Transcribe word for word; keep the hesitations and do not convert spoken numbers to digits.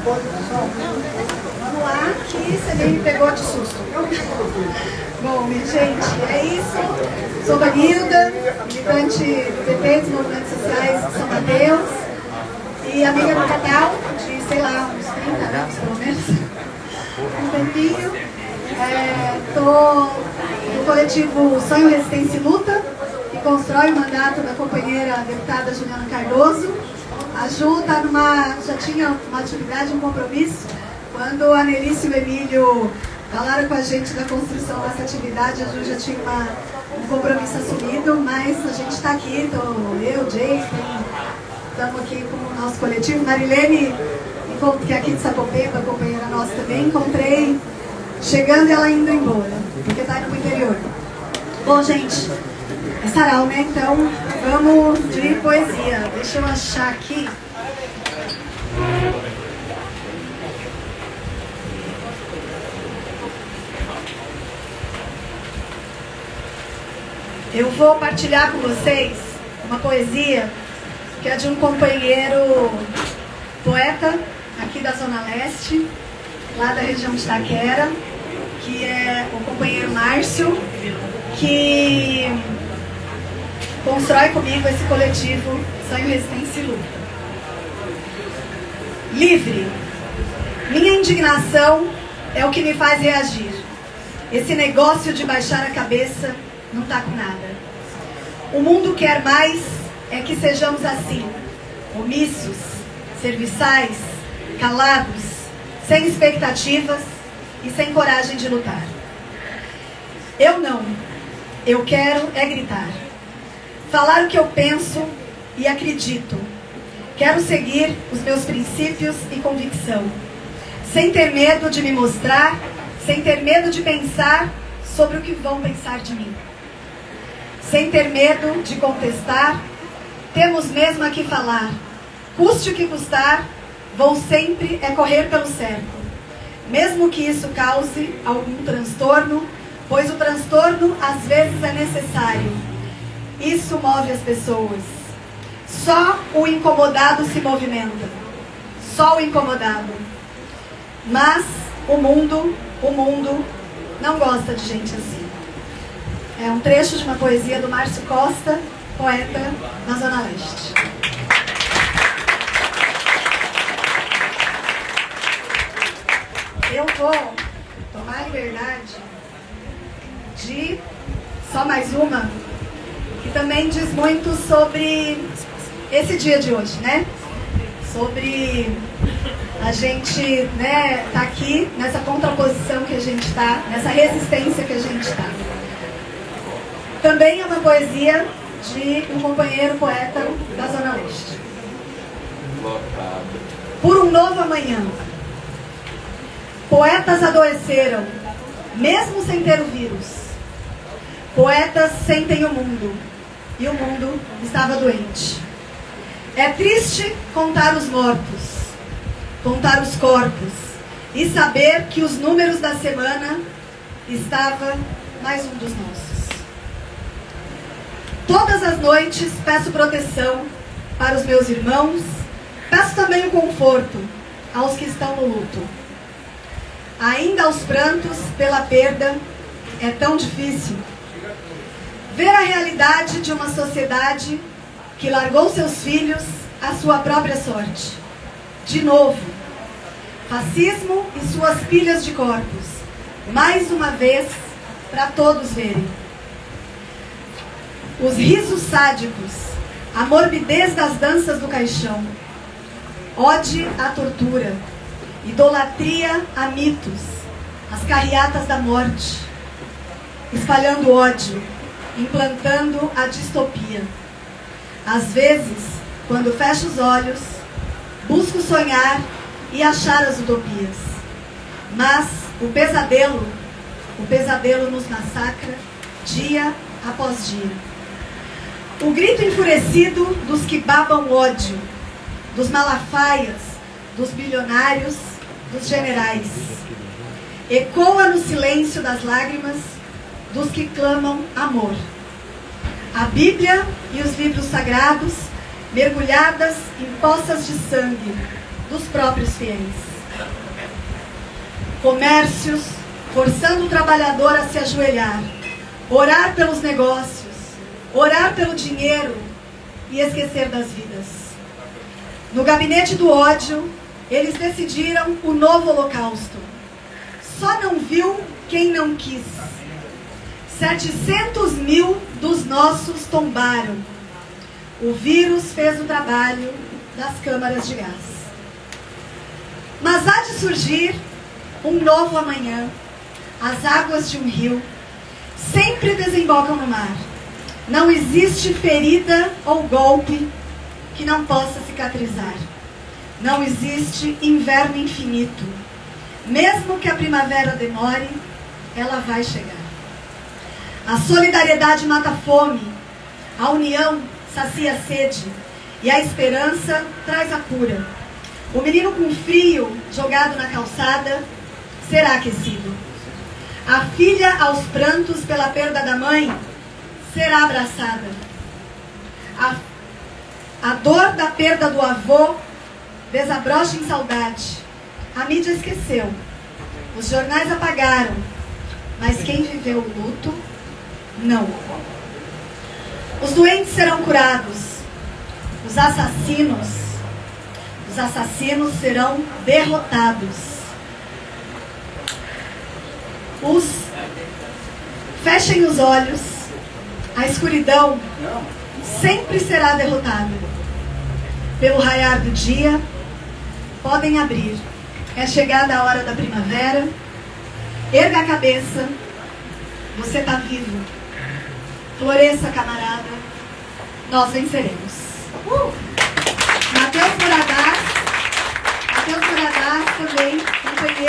Vamos lá, que você me pegou de susto. Bom, minha gente, é isso. Sou Vanilda, militante do P T, dos movimentos sociais de São Mateus, e amiga do Cacau, de, sei lá, uns trinta anos, pelo menos, um tempinho. Estou é, no coletivo Sonho, Resistência e Luta, que constrói o mandato da companheira deputada Juliana Cardoso. A Ju está numa, já tinha uma atividade, um compromisso, quando a Anelice e o Emílio falaram com a gente da construção dessa atividade, a Ju já tinha uma, um compromisso assumido, mas a gente está aqui, tô, eu, Jay, estamos aqui com o nosso coletivo. Marilene, que é aqui de Sapopemba, companheira nossa também, encontrei chegando e ela indo embora, porque está indo para o interior. Bom, gente, é sarau, né? Então, vamos de poesia. Deixa eu achar aqui. Eu vou partilhar com vocês uma poesia que é de um companheiro poeta aqui da Zona Leste, lá da região de Itaquera, que é o companheiro Márcio, que constrói comigo esse coletivo Sonho, Resistência e Luta. Livre. Minha indignação é o que me faz reagir. Esse negócio de baixar a cabeça não tá com nada. O mundo quer mais é que sejamos assim, omissos, serviçais, calados, sem expectativas e sem coragem de lutar. Eu não. Eu quero é gritar. Falar o que eu penso e acredito. Quero seguir os meus princípios e convicção. Sem ter medo de me mostrar, sem ter medo de pensar sobre o que vão pensar de mim. Sem ter medo de contestar, temos mesmo a que falar. Custe o que custar, vou sempre é correr pelo certo. Mesmo que isso cause algum transtorno, pois o transtorno às vezes é necessário. Isso move as pessoas. Só o incomodado se movimenta. Só o incomodado. Mas o mundo, o mundo não gosta de gente assim. É um trecho de uma poesia do Márcio Costa, poeta na Zona Leste. Eu vou tomar a liberdade de só mais uma, que também diz muito sobre esse dia de hoje, né? Sobre a gente, né, tá aqui nessa contraposição que a gente está, nessa resistência que a gente está. Também é uma poesia de um companheiro poeta da Zona Leste. Por um novo amanhã. Poetas adoeceram, mesmo sem ter o vírus. Poetas sentem o mundo, e o mundo estava doente. É triste contar os mortos, contar os corpos, e saber que os números da semana estava mais um dos nossos. Todas as noites peço proteção para os meus irmãos, peço também o conforto aos que estão no luto. Ainda aos prantos pela perda, é tão difícil ver a realidade de uma sociedade que largou seus filhos à sua própria sorte. De novo, fascismo e suas pilhas de corpos, mais uma vez, para todos verem. Os risos sádicos, a morbidez das danças do caixão, ódio à tortura, idolatria a mitos, as carreatas da morte, espalhando ódio, implantando a distopia. Às vezes, quando fecho os olhos, busco sonhar e achar as utopias. Mas o pesadelo, o pesadelo nos massacra dia após dia. O grito enfurecido dos que babam ódio, dos malafaias, dos bilionários, dos generais. Ecoa no silêncio das lágrimas dos que clamam amor. A Bíblia e os livros sagrados mergulhadas em poças de sangue, dos próprios fiéis. Comércios forçando o trabalhador a se ajoelhar, orar pelos negócios, orar pelo dinheiro e esquecer das vidas. No gabinete do ódio, eles decidiram o novo holocausto. Só não viu quem não quis. setecentos mil dos nossos tombaram. O vírus fez o trabalho das câmaras de gás. Mas há de surgir um novo amanhã. As águas de um rio sempre desembocam no mar. Não existe ferida ou golpe que não possa cicatrizar. Não existe inverno infinito. Mesmo que a primavera demore, ela vai chegar. A solidariedade mata a fome, a união sacia a sede e a esperança traz a cura. O menino com frio jogado na calçada será aquecido. A filha aos prantos pela perda da mãe será abraçada. A, a dor da perda do avô desabrocha em saudade. A mídia esqueceu. Os jornais apagaram. Mas quem viveu o luto, não. Os doentes serão curados. Os assassinos, os assassinos serão derrotados. Os fechem os olhos. A escuridão sempre será derrotada. Pelo raiar do dia, podem abrir. É chegada a hora da primavera. Erga a cabeça. Você está vivo. Floresça, camarada. Nós venceremos. Uh! Matheus Moradás. Matheus Moradás também, companheiro.